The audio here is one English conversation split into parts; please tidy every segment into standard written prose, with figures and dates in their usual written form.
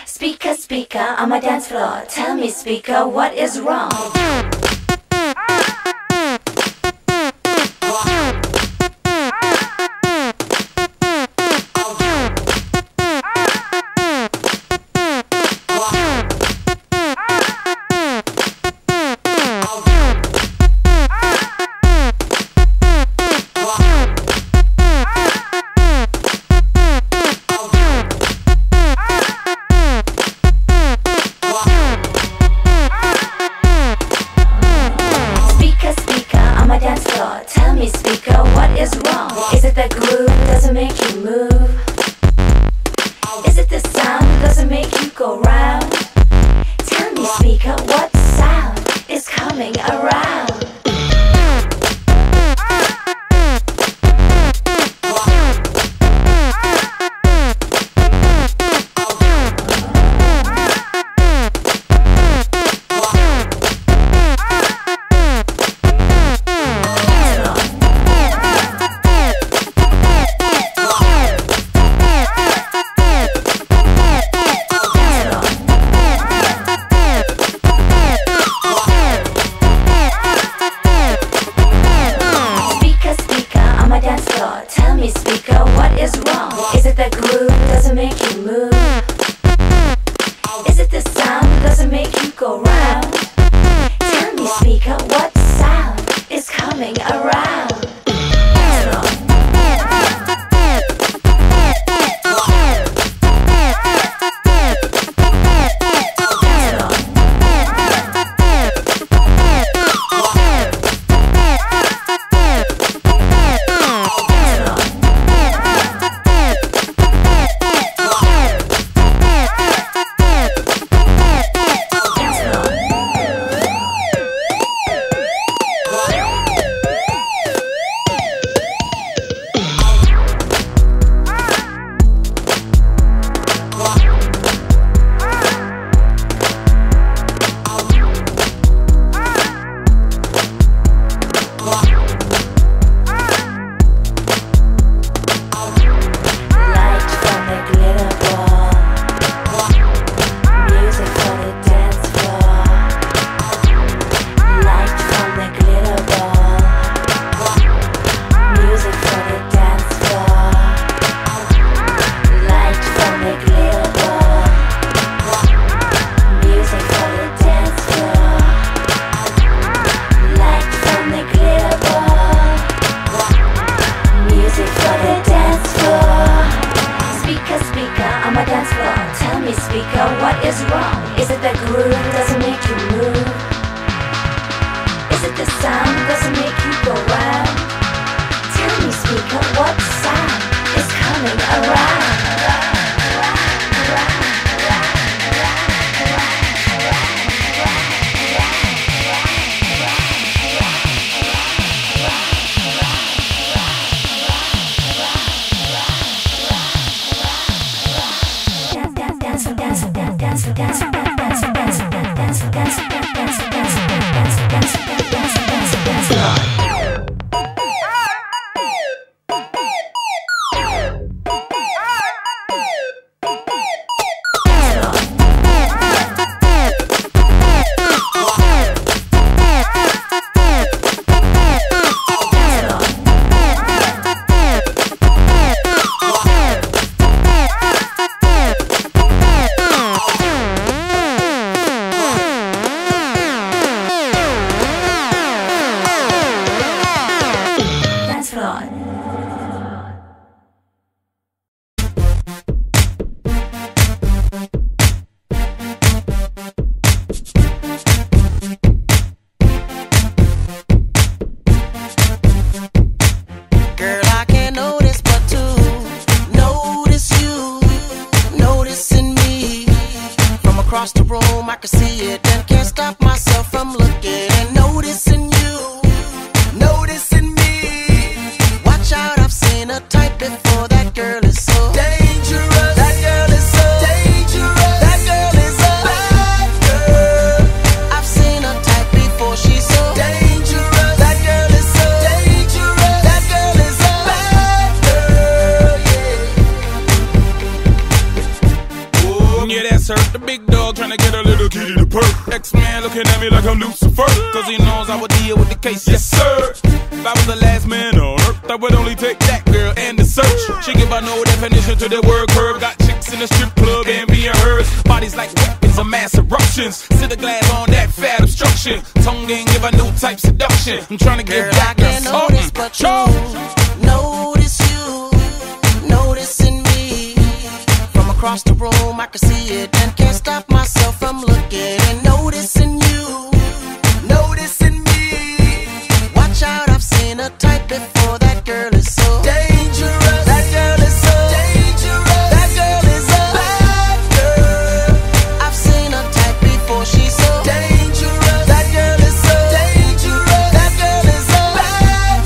Speaker, speaker, on my dance floor. Tell me, speaker, what is wrong? Tell me, speaker, what is wrong? Is it the groove that doesn't make you move? Is it the sound that doesn't make you go round? Tell me, speaker, what sound is coming around? Tell me, speaker, what is wrong? Is it the groove that doesn't make you move? Is it the sound that doesn't make you go round? Tell me, speaker, what sound is coming around? Tell me, speaker, what is wrong? Is it the groove that doesn't make you move? Is it the sound that doesn't make you go round? Tell me, speaker, what sound is coming around? Across the room, I can see it and can't stop myself from looking and noticing you, noticing me. Watch out, I've seen a type before. That girl is so dangerous. That girl is so dangerous. That girl is a bad girl. I've seen a type before. She's so dangerous. That girl is so dangerous. That girl is a bad girl. Yeah. Yeah, that's her, the big dog trying to get a little kitty to perk. X-Man looking at me like I'm Lucifer, cause he knows I would deal with the case, yes sir. If I was the last man on earth, I would only take that girl and the search. She give her no definition to the word curve. Got chicks in the strip club and being hers. Bodies like weapons of mass eruptions. Sit the glass on that fat obstruction. Tongue game give a new type seduction. I'm trying to give back I can't notice but you. Noticing me. From across the room I can see it and can't stop myself from looking and noticing you. Noticing me. Watch out, I've seen a type before. That girl is so dangerous. That girl is so dangerous. That girl is a bad girl. I've seen a type before. She's so dangerous. That girl is so dangerous. That girl is a bad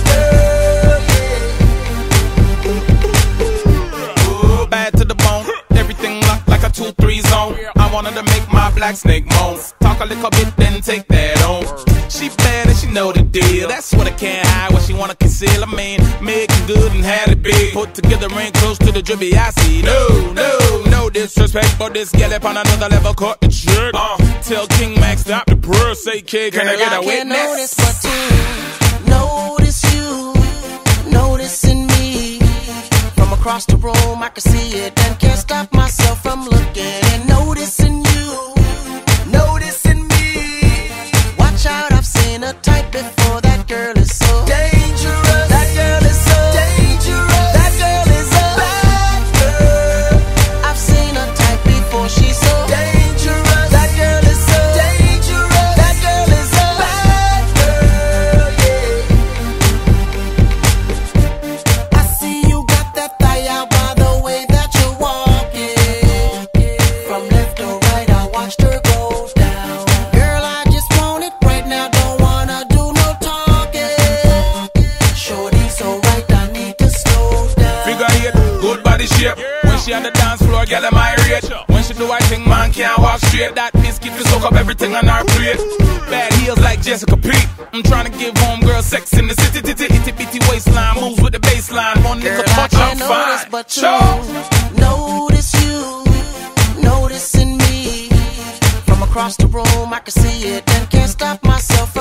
girl. Ooh, bad to the bone. Everything locked like a 2-3 zone. I wanted to make my black snake moan. Talk a little bit, then take that on. She bad and she know the deal. That's what I can't hide, what she wanna conceal. I mean, making good and had it big. Put together ain't close to the drippy I see. No disrespect, but this gal up on another level caught the trick. Tell King Max stop the prayer, say kid, can I get a witness? I can't notice but you. Noticing me. From across the room I can see it and can't stop myself from looking and noticing you. Noticing me. Watch out, I've seen a type before. That girl is so dangerous. That girl is so dangerous. That girl is a bad girl. I've seen a type before. She's so dangerous. That girl is so dangerous. That girl is a bad girl. Yeah. I see you got that thigh out by the way that you're walking. From left to right, I watched her go down. Girl, I just want it right now. Don't wanna do no talking. Shorty so right, I need to slow down. Figure 8, good body shape. When she on the dance floor, girl, am I rate. When she do I think man can't walk straight. That biscuit will soak up everything on her plate. Bad heels like Jessica Pete. I'm trying to give homegirl sex in the city. Itty bitty waistline moves with the baseline. One nigga touch, I'm fine. But you noticing me. From across the room I can see it and can't stop myself